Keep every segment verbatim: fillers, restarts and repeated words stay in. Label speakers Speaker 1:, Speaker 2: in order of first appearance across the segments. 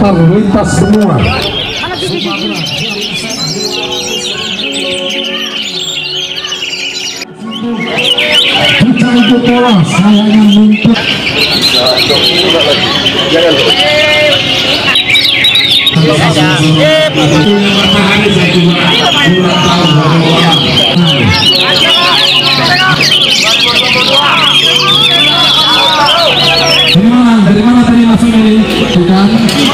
Speaker 1: supporter lintas semua. Kita itu bola, saya yang minta. Dari mana? Dari mana tadi langsung ini? Bukan.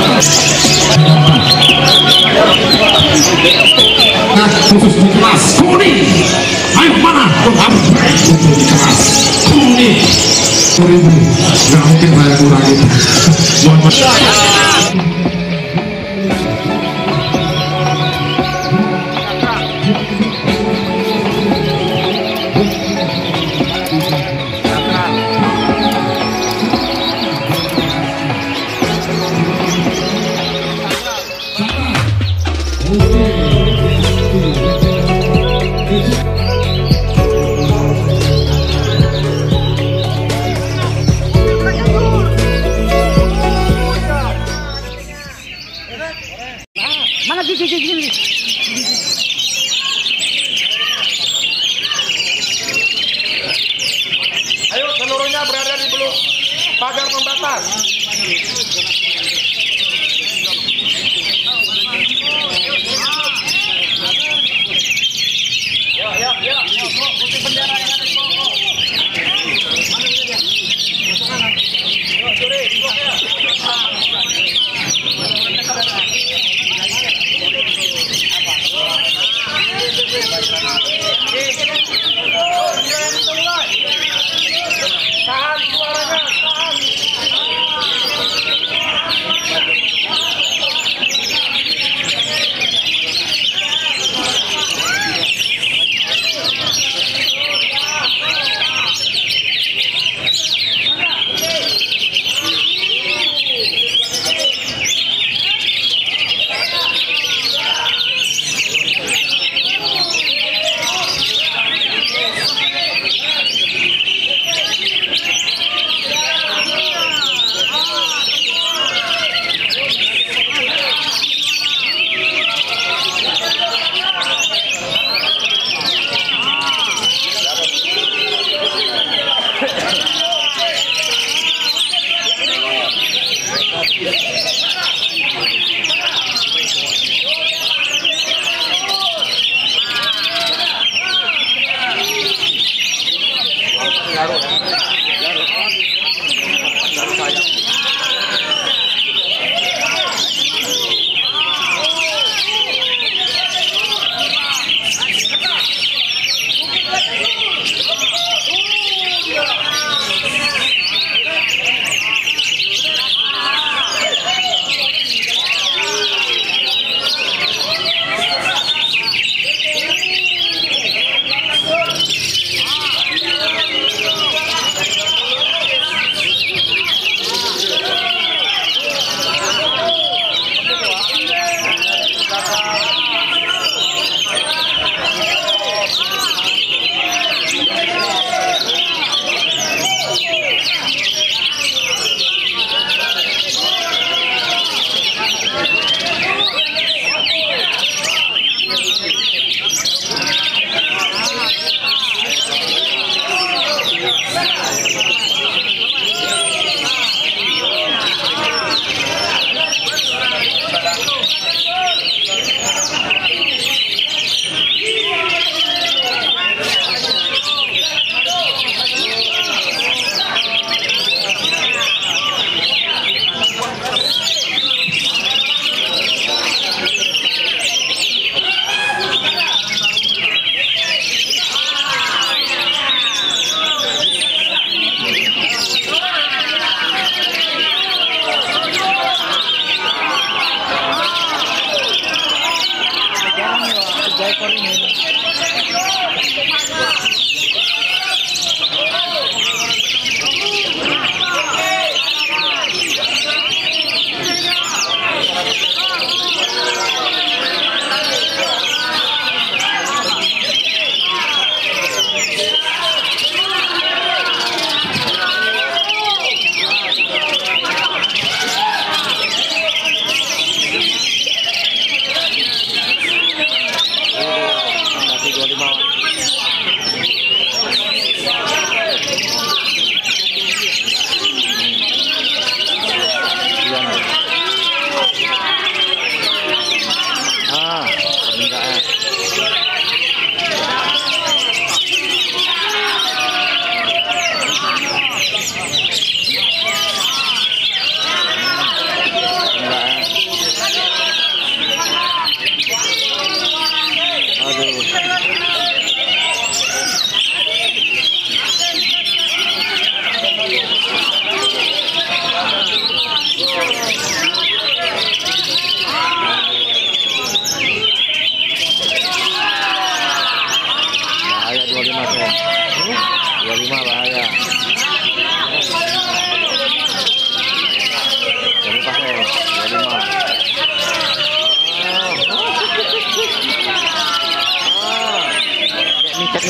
Speaker 1: Nah, khusus di kelas kuning. Ayo mana? Untuk di kelas kuning. Seribu. Nggak mungkin saya kurang itu. Mohon maaf.
Speaker 2: Mana gigi gigi?
Speaker 3: Ayo seluruhnya berada di belum pagar pembatas. Ya ya ya. Putih bendera yang ada di bawah. Yo, sore di bawah ya. Tahan suaranya, tahan.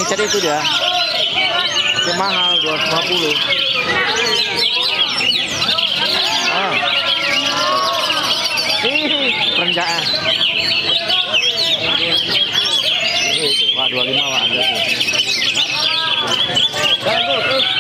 Speaker 2: Pencet itu dia. Itu mahal dua ratus lima puluh. Ah. Ih, perenjaan. Wah, dua puluh lima wah ada tuh.